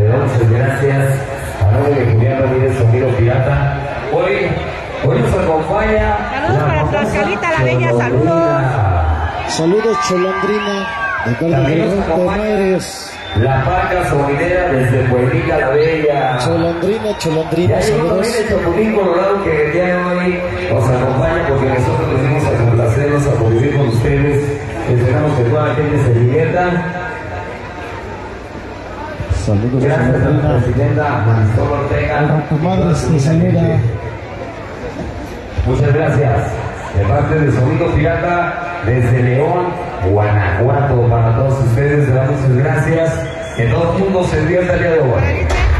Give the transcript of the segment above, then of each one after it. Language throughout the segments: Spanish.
muchas gracias. A nombre de Julián Ramírez, Sonido Pirata. Hoy nos acompaña. Saludos para Tlaxcalita la Bella, saludos. Saludos, Cholondrina. También nos acompaña la Paca Sonidera desde Pueblita la Bella. Cholondrina, Ya llegó también el Chapulín Colorado que el día de hoy nos acompaña porque nosotros venimos a complacerlos, a convivir con ustedes. Esperamos que toda la gente se divierta. Saludos, gracias a la presidenta Marisol Ortega. A tu madre te saluda. Muchas gracias. De parte de Sonido Pirata desde León, Guanajuato, para todos ustedes, muchas gracias. Que todo el mundo se divierta el día de hoy.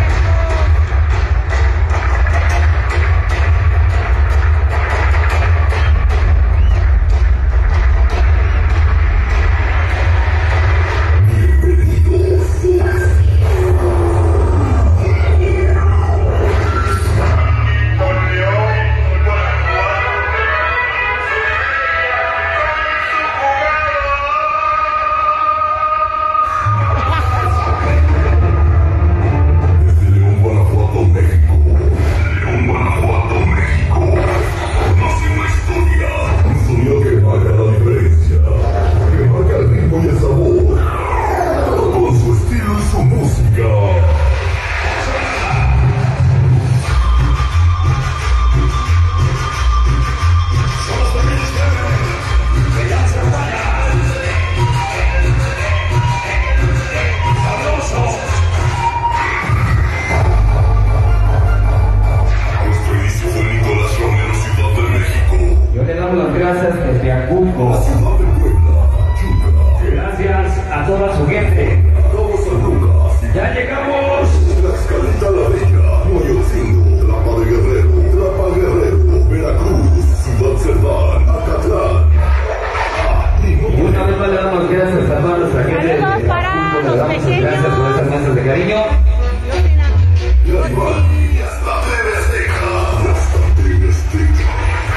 Gracias a toda su gente. Ya llegamos. Tlaxcalita la Bella, Moyocingo, Tlapa de Guerrero, Veracruz, Ciudad Cerdán, Acatlán. Y una vez más le damos gracias a toda nuestra gente. Saludos para los pequeños. Gracias por esas muestras de cariño. Las Valías, la TV Azteca, la TV Azteca.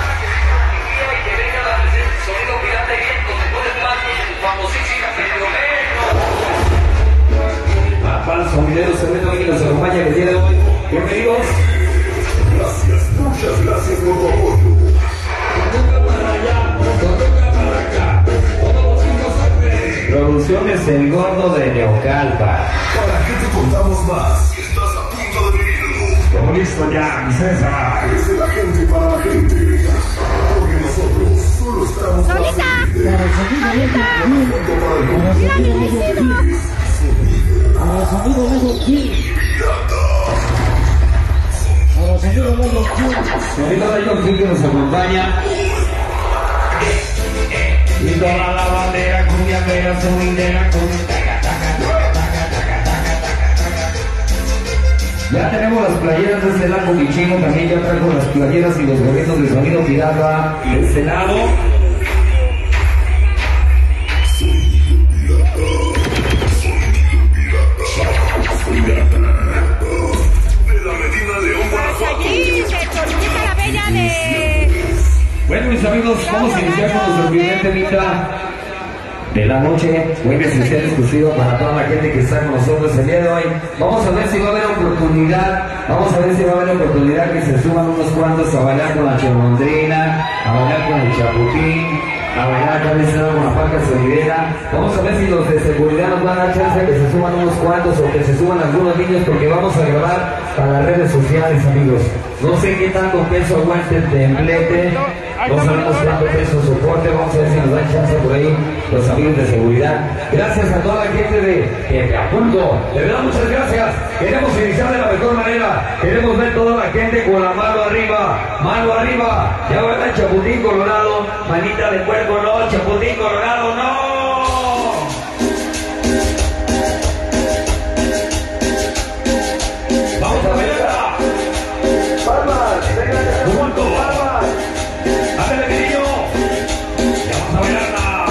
Sonido Pirata y vientos, mejores marcos, famosísima Pedro. Papá, sonideros, se ven hoy que nos acompaña el día de hoy. Bienvenidos. Gracias, muchas gracias por tu apoyo. Toca para allá, toca para acá. Todos los chicos árboles. Producciones El Gordo de Neocalpa. ¿Para qué te contamos más? Estás a punto de vivirlo. Todo listo ya, mi César. Es de la gente para la gente. Porque nosotros solo estamos para ¡Solita! servirte. Junto para el mundo. ¡Mira mi vestido! Para Sonido Lego King. Para Sonido Lego King. Sonido Lego King que nos acompaña. Y toda la bandera cumbiambera, sonidera, ya tenemos las playeras de este lado Bichino, también ya trajo las playeras y los gorritos de Sonido Pirata de este lado. De la Medina León, Guanajuato. Allí se Tlaxcalita la Bella de... Bueno, mis amigos, vamos a iniciar con nuestro primer temita de la noche, muy especial, exclusivo para toda la gente que está con nosotros el día de hoy. Vamos a ver si va a haber oportunidad, que se suban unos cuantos a bailar con la Cholondrina, a bailar con el Chapulín, a bailar también con la Paca Sonidera. Vamos a ver si los de seguridad nos van a dar chance de que se suban unos cuantos o que se suban algunos niños, porque vamos a grabar para las redes sociales, amigos. No sé qué tanto peso aguante el templete. No sabemos cuánto peso soporte, vamos a ver si nos dan chance por ahí los amigos de seguridad. Gracias a toda la gente de Acapulco, de verdad muchas gracias. Queremos iniciar de la mejor manera, queremos ver toda la gente con la mano arriba, ya va el Chapulín Colorado, manita de puerco no, Chapulín Colorado no. Vamos a verla. Palmas, venga, tumulto, palmas. ¡Ándale, mi niño! ¡Ya vamos a bailarla!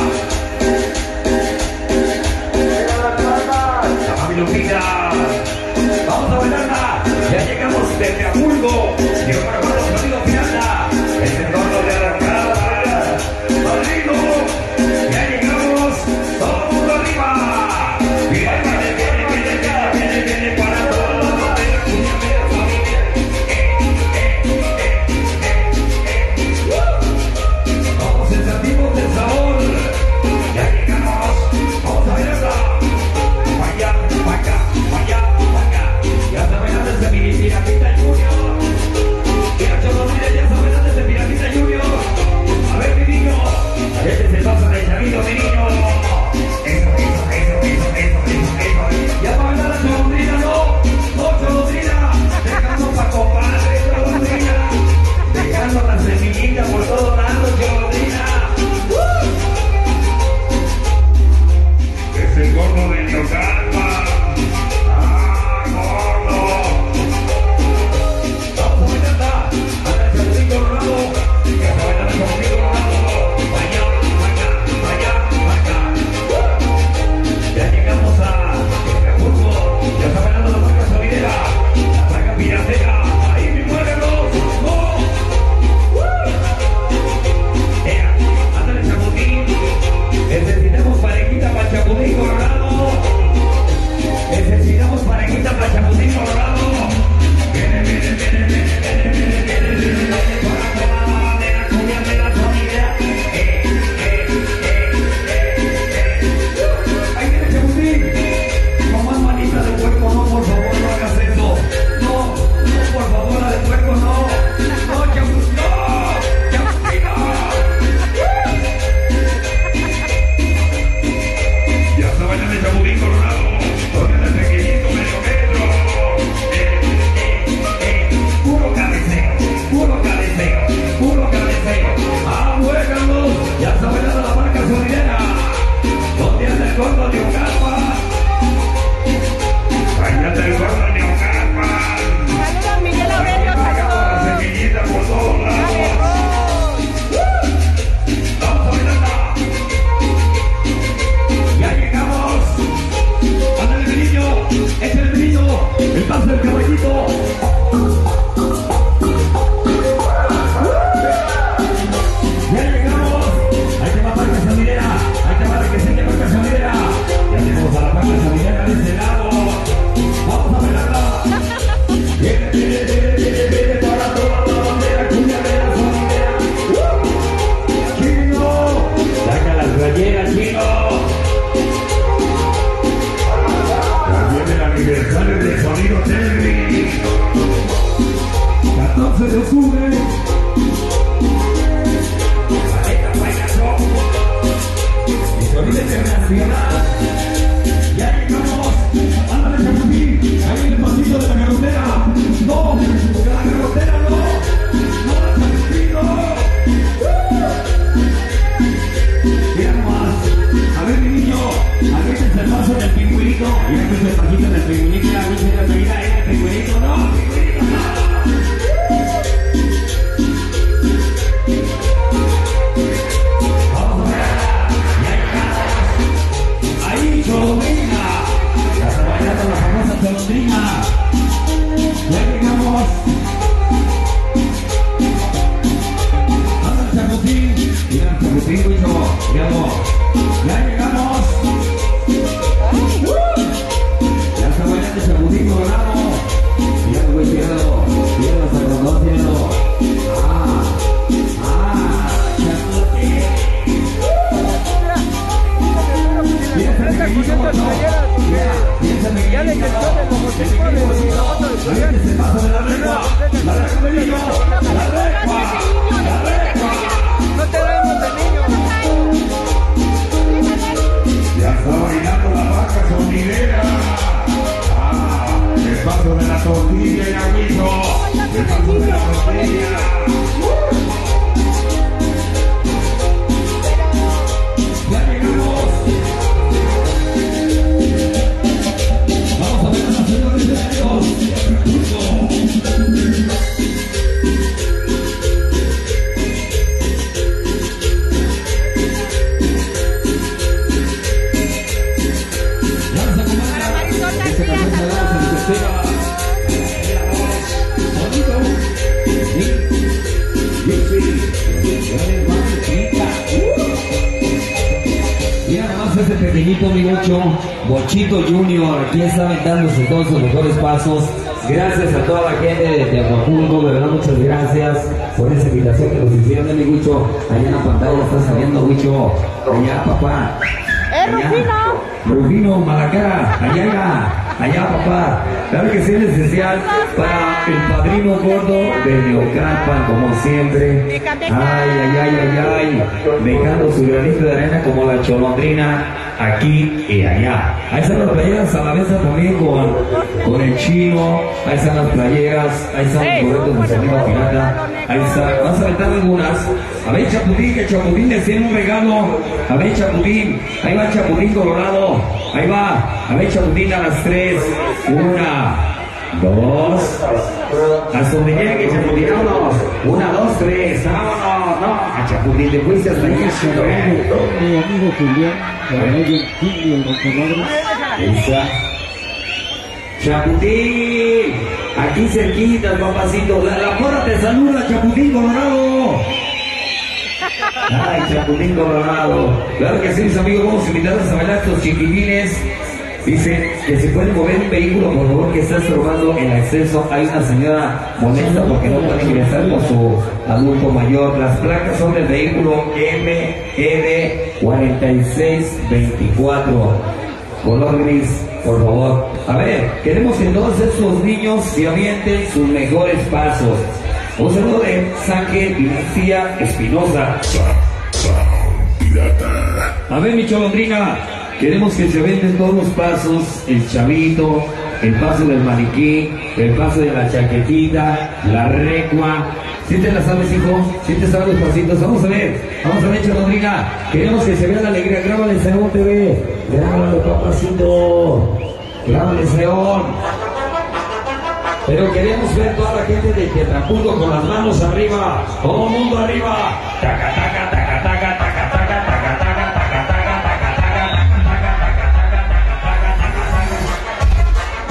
¡Venga las palmas! ¡La mami Lupita! ¡Vamos a bailarla! ¡Ya llegamos desde Acapulco! ¡Llegó para Guanajuato, Sonido Pirata! ¡Es el torno de arrancada! ¡Padrino! ¡Ya llegamos! ¡Todo el mundo arriba! ¡Viene para todos! Es el brillo, el paso del caballito. Ya llegamos. Ahí te va Parque Sandinera. Ahí te va que se llama Parque Sandinera. Ya llegamos a la Parque Sandinera de este lado. Vamos a verla. Viene para toda la bandera, cumbia de la Sandinera. Chino, saca las playeras, Chino. También el aniversario de Sonido Terry. 14 de octubre. Internacional. Ya llegamos. Ándale, Chapulín. Ahí viene el pasito de la carretera. No, de la carretera no. No, la Chapulín no. Mira nomás. A ver, mi niño. Aquí es el paso del pingüinito. Mira que es el pasito del pingüinito. Mira, mira, el pingüinito no. Pingüinito no. Cholondrina, ya está bailando la famosa Cholondrina. Ya llegamos. Anda el Chaputín. Mira el Chaputín, hijo. Ya llegamos. Ya está bailando el Chaputín Colorado. Mira, güey, míralo. Míralo, Salvador, míralo. Chaputín. Ya le quedó el logotipo de la foto de Julián. Se pasa de la recua. La recua de niño. La recua. No te damos de niño. Ya está bailando la vaca sonidera. El paso de la tortilla y aguito. El paso de la tortilla. Ya llegamos. Este pequeñito mi Bochito Junior, aquí está aventándose todos sus mejores pasos. Gracias a toda la gente de Acapulco, de verdad muchas gracias por esa invitación que nos hicieron de mi Gucho. Allá en la pantalla está saliendo Gucho, allá papá. Rufino, Malacara, allá papá. Claro que sí, es especial para el padrino gordo de Neocampan, como siempre. Ay, dejando su granito de arena como la Cholondrina aquí y allá. Ahí están las playeras a la vez también con el Chino. Ahí están las playeras, ahí están los boletos de Sonido Pirata. Ahí está, vas a aventar algunas. A ver, Chaputín, que Chaputín les tiene un regalo. A ver, Chaputín, ahí va Chaputín Colorado. Ahí va, a ver, Chaputín a las 3. 1, 2. Hasta donde llegue, Chaputín, vámonos. 1, 2, 3. Vámonos, no. A Chaputín, te fuiste hasta ahí. Mi amigo Julián, el King, el Rompemadres. Ahí está. Chaputín, aquí cerquita, papacito. La porra te saluda, Chaputín Colorado. Ay, Chaputín Colorado. Claro que sí, mis amigos, vamos a invitarlos a bailar estos chiquilines. Dice que se puede mover un vehículo, por favor, que está estorbando el acceso. Hay una señora molesta porque no puede ingresar con su adulto mayor. Las placas son del vehículo MED 4624. Color gris, por favor. A ver, queremos que todos estos niños se avienten sus mejores pasos. Un saludo de Sánchez y García Espinosa. A ver, mi Cholondrina, queremos que se avienten todos los pasos. El chavito, el paso del maniquí, el paso de la chaquetita, la recua. ¿Sí te la sabes, hijo? ¿Sí te sabes los pasitos? Vamos a ver, Cholondrina. Queremos que se vea la alegría. Grábale, Seón TV. Grábale, papacito. Grábale, Seón. Pero queremos ver toda la gente de Acapulco con las manos arriba. Todo el mundo arriba. Taca, taca, taca, taca, taca, taca, taca, taca, taca, taca, taca, taca, taca, taca, taca, taca, taca, taca, taca.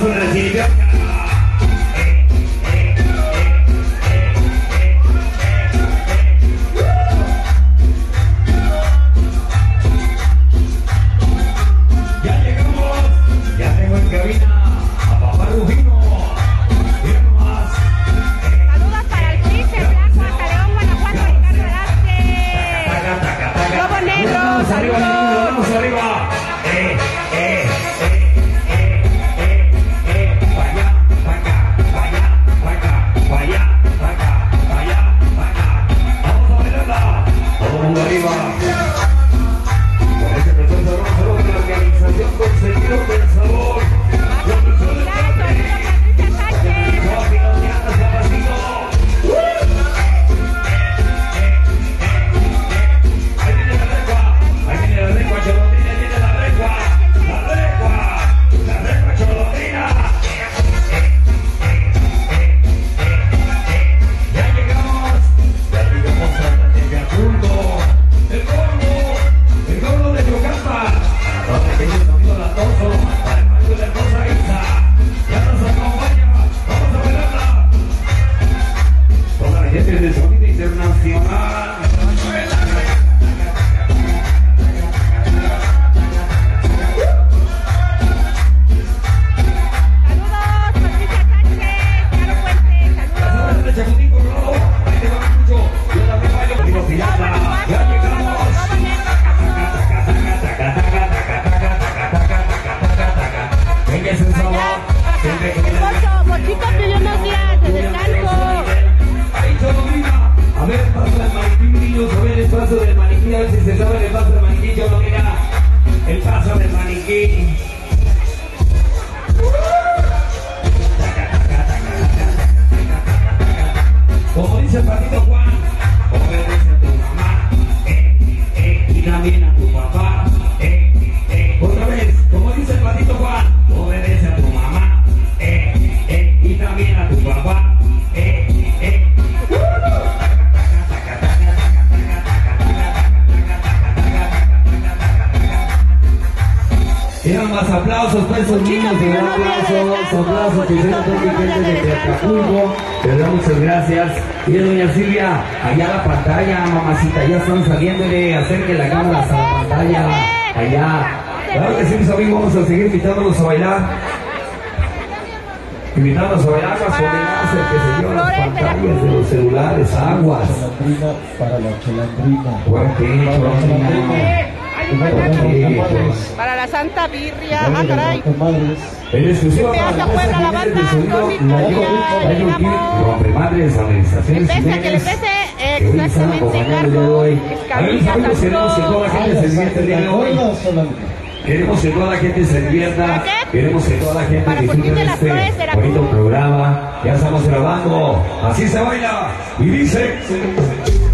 aplauso de recibió. Ya llegamos, ya tengo en cabina a Papá Rufino. Mira nomás. Saludos para el Príncipe Blanco, hasta León, Guanajuato, Ricardo Velázquez. Lobo Negro, Vamos arriba, saludos. vamos arriba. Como dice el patito Juan, obedece a tu mamá, y también a tu papá, Otra vez, como dice el patito Juan, obedece a tu mamá, y también a tu papá, Quedan más aplausos para esos niños, de gran aplausos que se nos gente desde Acapulco. De verdad, muchas gracias. Y doña Silvia, allá la pantalla, mamacita, ya están saliéndole, acerque la cámara hasta la pantalla, allá. Claro que sí, mis amigos, vamos a seguir invitándolos a bailar. Invitándolos a bailar más ordenadas, el que se lleva las pantallas de los celulares, aguas. Para la chelandrina. Fuerte, Para la Santa Birria. Ah, caray. en exclusiva Me hace para fuera la banda, Rompemadres, organizaciones Que les pese exactamente, hoy. Carlos, Amigos, queremos que toda la gente se divierta el día de hoy. Queremos que toda la gente se divierta. Queremos que toda la gente disfrute de este bonito programa. Ya estamos grabando. Así se baila. Y dice...